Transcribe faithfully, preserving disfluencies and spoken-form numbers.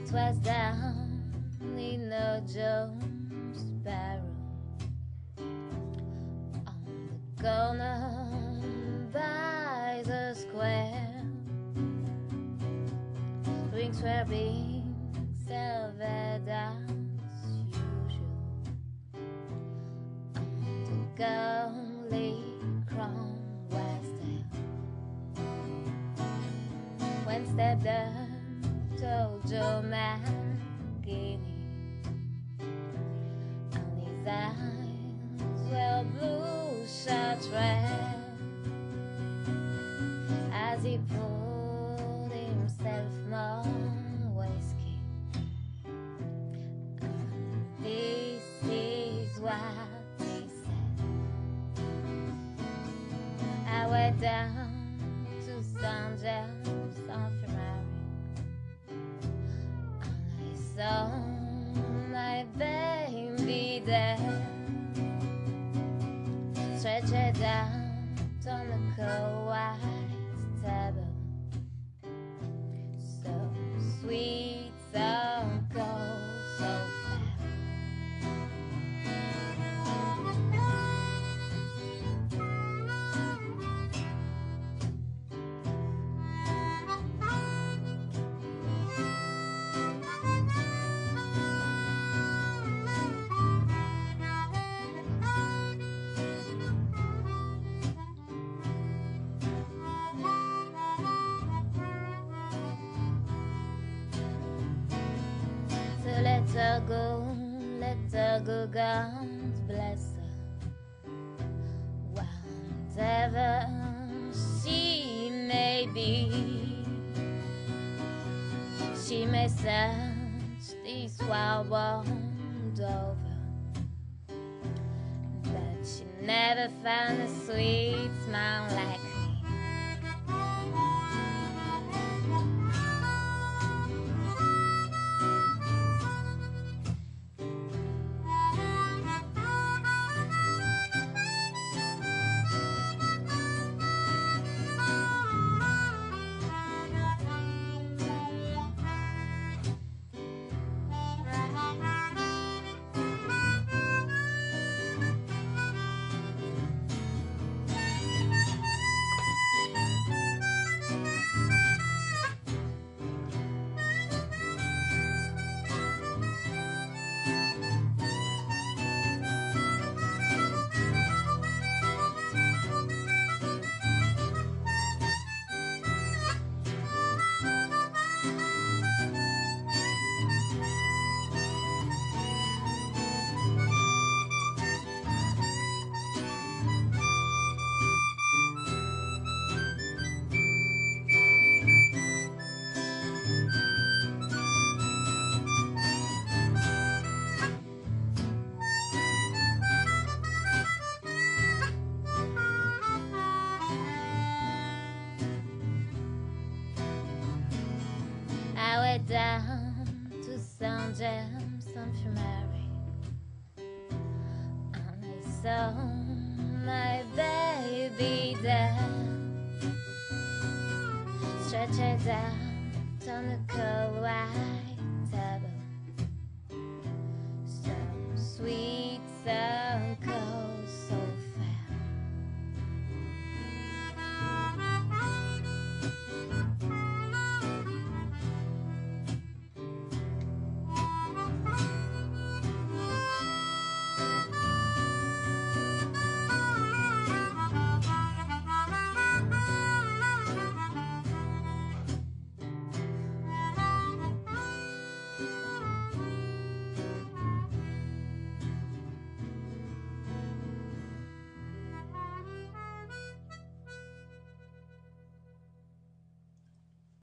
It was down in the Jones Barrel on the corner by the square. Drinks were being served as usual on the gully. Crown was there when stepped up told Joe McGinney, and his eyes were blue shot red as he poured himself more whiskey. And this is what he said: I went down to Saint James Infirmary and I saw my baby there, stretched out on the cold white table, so sweet, so cold, so fair. So let her go, let her go, God bless her. Whatever she may be, she may search this wild world over, but she never found a sweet smile like me. I went down to Saint James Infirmary and I saw my baby there, stretched out on the cold white